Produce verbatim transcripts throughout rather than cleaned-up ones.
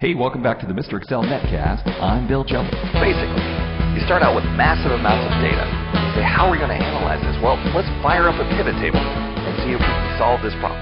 Hey, welcome back to the Mister Excel Netcast. I'm Bill Jelen. Basically, you start out with massive amounts of data. You say, how are we going to analyze this? Well, let's fire up a pivot table and see if we can solve this problem.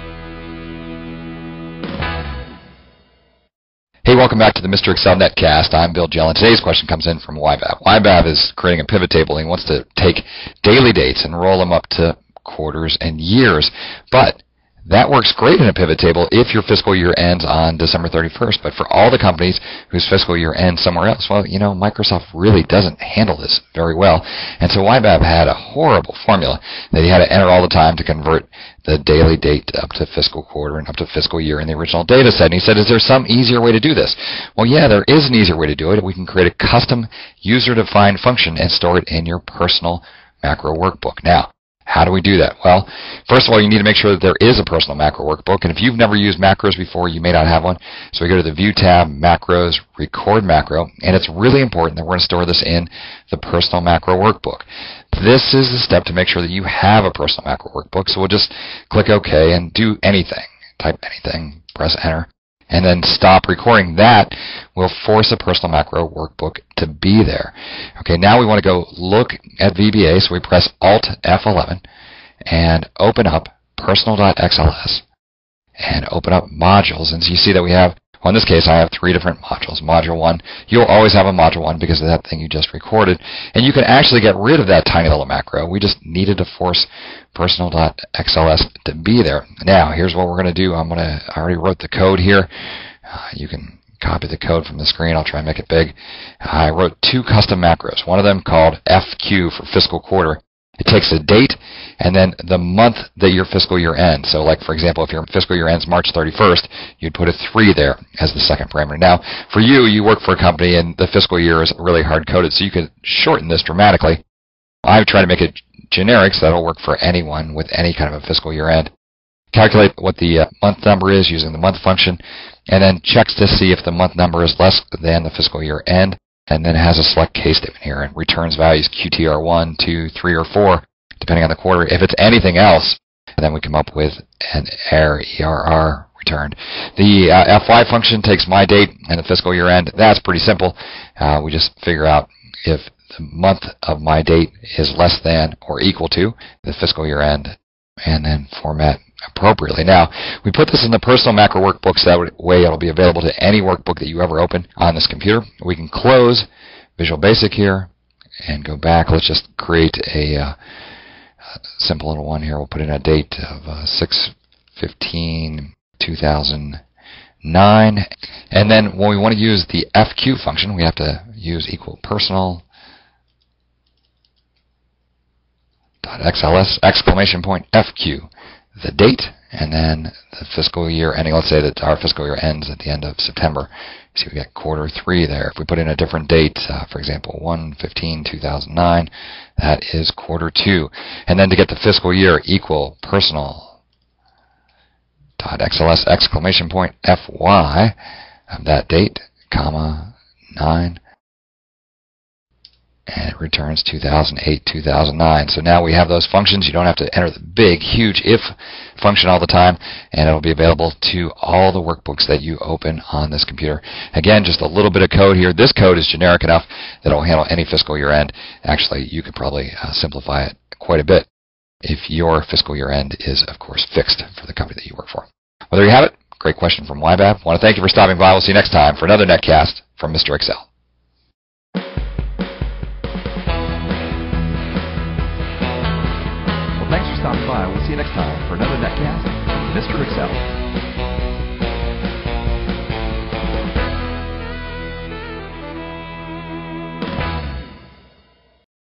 Hey, welcome back to the Mister Excel Netcast. I'm Bill Jelen. Today's question comes in from Y BAB. Y BAB is creating a pivot table and he wants to take daily dates and roll them up to quarters and years. But that works great in a pivot table if your fiscal year ends on December thirty-first. But for all the companies whose fiscal year ends somewhere else, well, you know, Microsoft really doesn't handle this very well. And so Y BAB had a horrible formula that he had to enter all the time to convert the daily date up to fiscal quarter and up to fiscal year in the original data set. And he said, is there some easier way to do this? Well, yeah, there is an easier way to do it. We can create a custom user-defined function and store it in your personal macro workbook. Now, how do we do that? Well, first of all, you need to make sure that there is a personal macro workbook. And if you've never used macros before, you may not have one. So we go to the View tab, Macros, Record Macro. And it's really important that we're going to store this in the personal macro workbook. This is the step to make sure that you have a personal macro workbook. So we'll just click OK and do anything. Type anything, press Enter, and then stop recording. That will force a personal macro workbook to be there. Okay, now we want to go look at V B A, so we press Alt F eleven and open up personal.xls and open up modules. And so you see that we have, well, in this case, I have three different modules. Module one, you'll always have a module one because of that thing you just recorded. And you can actually get rid of that tiny little macro. We just needed to force personal.xls to be there. Now, here's what we're going to do. I'm going to, I already wrote the code here. Uh, you can copy the code from the screen. I'll try and make it big. I wrote two custom macros. One of them called F Q for fiscal quarter. It takes a date and then the month that your fiscal year ends. So like, for example, if your fiscal year ends March thirty-first, you'd put a three there as the second parameter. Now, for you, you work for a company and the fiscal year is really hard-coded, so you could shorten this dramatically. I've tried to make it generic, so that'll work for anyone with any kind of a fiscal year end. Calculate what the uh, month number is using the month function, and then checks to see if the month number is less than the fiscal year end, and then has a select case statement here and returns values Q T R one, two, three, or four, depending on the quarter. If it's anything else, then we come up with an error, E R R returned. The uh, F Y function takes my date and the fiscal year end. That's pretty simple. Uh, we just figure out if the month of my date is less than or equal to the fiscal year end, and then format appropriately. Now, we put this in the personal macro workbook so that way it'll be available to any workbook that you ever open on this computer. We can close Visual Basic here and go back. Let's just create a uh, simple little one here. We'll put in a date of uh, six fifteen two thousand nine. And then when we want to use the F Q function, we have to use equal personal dot X L S exclamation point F Q, the date, and then the fiscal year ending. Let's say that our fiscal year ends at the end of September. See, we got quarter three there. If we put in a different date, uh, for example, one fifteen two thousand nine, that is quarter two. And then to get the fiscal year, equal personal dot X L S exclamation point F Y of that date, comma, nine. And it returns two thousand eight, two thousand nine. So now we have those functions. You don't have to enter the big, huge if function all the time, and it'll be available to all the workbooks that you open on this computer. Again, just a little bit of code here. This code is generic enough that it will handle any fiscal year end. Actually, you could probably uh, simplify it quite a bit if your fiscal year end is, of course, fixed for the company that you work for. Well, there you have it. Great question from Y BAB. I want to thank you for stopping by. We'll see you next time for another Netcast from Mister Excel. Thanks for stopping by. We'll see you next time for another Netcast, Mister Excel.